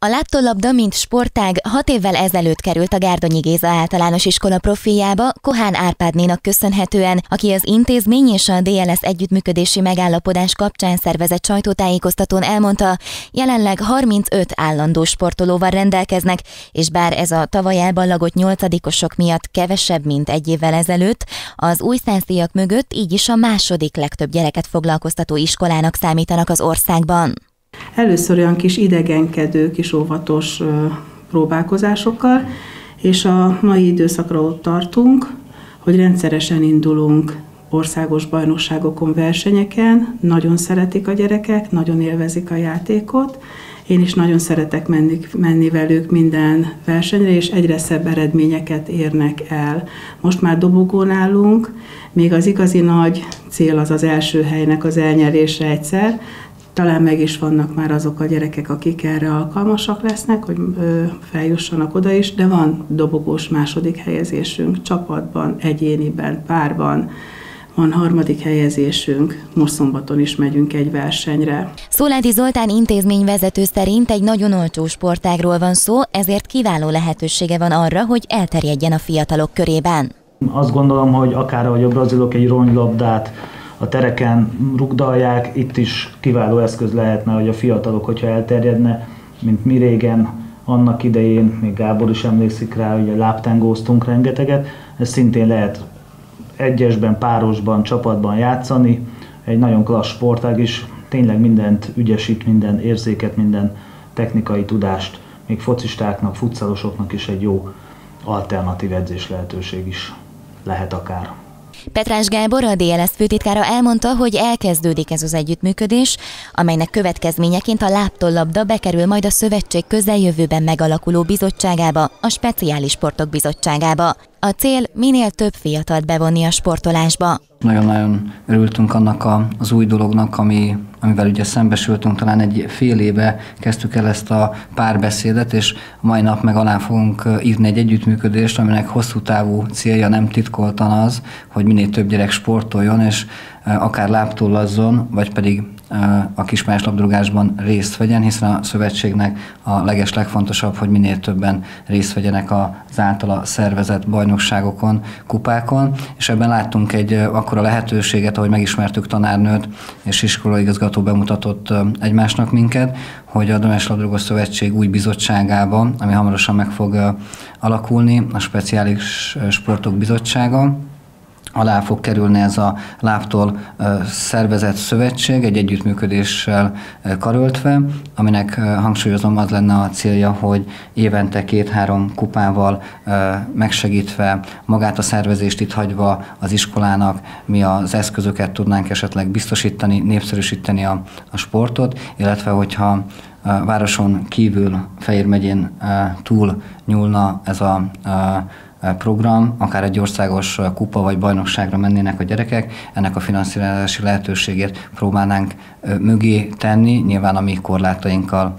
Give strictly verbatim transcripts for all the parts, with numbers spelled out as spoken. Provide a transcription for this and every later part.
A láptólabda, mint sportág hat évvel ezelőtt került a Gárdonyi Géza Általános Iskola profiljába Kohán Árpádnénak köszönhetően, aki az intézmény és a dé el es együttműködési megállapodás kapcsán szervezett sajtótájékoztatón elmondta, jelenleg harmincöt állandó sportolóval rendelkeznek, és bár ez a tavaly elballagott nyolcadikosok miatt kevesebb, mint egy évvel ezelőtt, az újszászdíjak mögött így is a második legtöbb gyereket foglalkoztató iskolának számítanak az országban. Először olyan kis idegenkedő, kis óvatos próbálkozásokkal, és a mai időszakra ott tartunk, hogy rendszeresen indulunk országos bajnokságokon, versenyeken, nagyon szeretik a gyerekek, nagyon élvezik a játékot, én is nagyon szeretek menni, menni velük minden versenyre, és egyre szebb eredményeket érnek el. Most már dobogón állunk, még az igazi nagy cél az az első helynek az elnyerése egyszer. Talán meg is vannak már azok a gyerekek, akik erre alkalmasak lesznek, hogy feljussanak oda is, de van dobogós második helyezésünk csapatban, egyéniben, párban, van harmadik helyezésünk, most szombaton is megyünk egy versenyre. Szoládi Zoltán intézményvezető szerint egy nagyon olcsó sportágról van szó, ezért kiváló lehetősége van arra, hogy elterjedjen a fiatalok körében. Azt gondolom, hogy akár ahogy a brazilok egy ronylabdát a tereken rugdalják, itt is kiváló eszköz lehetne, hogy a fiatalok, hogyha elterjedne, mint mi régen, annak idején, még Gábor is emlékszik rá, hogy láptángóztunk rengeteget, ez szintén lehet egyesben, párosban, csapatban játszani, egy nagyon klassz sportág is, tényleg mindent ügyesít, minden érzéket, minden technikai tudást, még focistáknak, futszalosoknak is egy jó alternatív edzés lehetőség is lehet akár. Petrás Gábor, a dé el es főtitkára elmondta, hogy elkezdődik ez az együttműködés, amelynek következményeként a láptólabda bekerül majd a szövetség közeljövőben megalakuló bizottságába, a Speciális Sportok Bizottságába. A cél minél több fiatalt bevonni a sportolásba. Nagyon-nagyon örültünk annak a, az új dolognak, ami, amivel ugye szembesültünk, talán egy fél éve kezdtük el ezt a párbeszédet, és a mai nap meg alá fogunk írni egy együttműködést, aminek hosszú távú célja nem titkoltan az, hogy minél több gyerek sportoljon, és akár láptólazzon, vagy pedig a kismályos labdarúgásban részt vegyen, hiszen a szövetségnek a leges legfontosabb, hogy minél többen részt vegyenek az általa szervezett bajnokságokon, kupákon, és ebben láttunk egy akkora lehetőséget, ahogy megismertük tanárnőt és iskolaigazgató bemutatott egymásnak minket, hogy a Donetsz Labdarúgó Szövetség új bizottságába, ami hamarosan meg fog alakulni, a Speciális Sportok Bizottsága, alá fog kerülni ez a láptól szervezett szövetség egy együttműködéssel karöltve, aminek hangsúlyozom az lenne a célja, hogy évente két-három kupával megsegítve, magát a szervezést itt hagyva az iskolának mi az eszközöket tudnánk esetleg biztosítani, népszerűsíteni a, a sportot, illetve hogyha a városon kívül Fejér megyén túl nyúlna ez a, a program, akár egy országos kupa vagy bajnokságra mennének a gyerekek, ennek a finanszírozási lehetőségét próbálnánk mögé tenni, nyilván a mi korlátainkkal,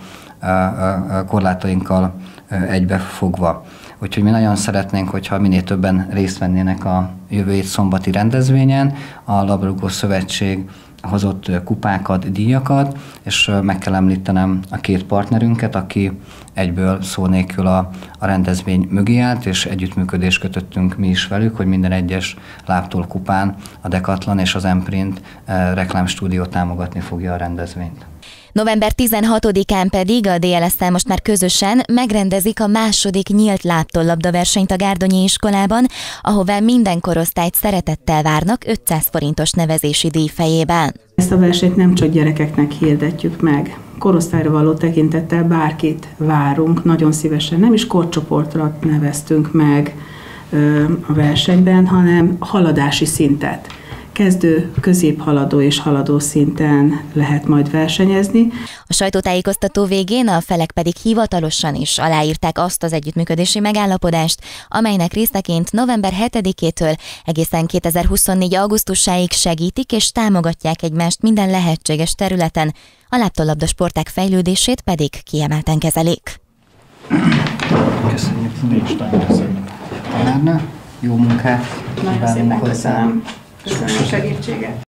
korlátainkkal egybefogva. Úgyhogy mi nagyon szeretnénk, hogyha minél többen részt vennének a jövő hét szombati rendezvényen. A Labdarúgó Szövetség hozott kupákat, díjakat, és meg kell említenem a két partnerünket, aki egyből szó nélkül a, a rendezvény mögé állt, és együttműködést kötöttünk mi is velük, hogy minden egyes láptól kupán a Decathlon és az Emprint eh, reklámstúdió támogatni fogja a rendezvényt. november tizenhatodikán pedig a dé el es-szel most már közösen megrendezik a második nyílt láptólabda versenyt a Gárdonyi iskolában, ahová minden korosztályt szeretettel várnak ötszáz forintos nevezési díj fejében. Ezt a versenyt nem csak gyerekeknek hirdetjük meg. Korosztályra való tekintettel bárkit várunk, nagyon szívesen. Nem is korcsoportra neveztünk meg a versenyben, hanem haladási szintet. Kezdő, középhaladó és haladó szinten lehet majd versenyezni. A sajtótájékoztató végén a felek pedig hivatalosan is aláírták azt az együttműködési megállapodást, amelynek részeként november hetedikétől egészen kétezer-huszonnégy augusztusáig segítik és támogatják egymást minden lehetséges területen, a láptólabda sportág fejlődését pedig kiemelten kezelik. Köszönjük. Köszönjük. Jó munkát! Nagyon szépen köszönöm. Köszönöm a segítséget.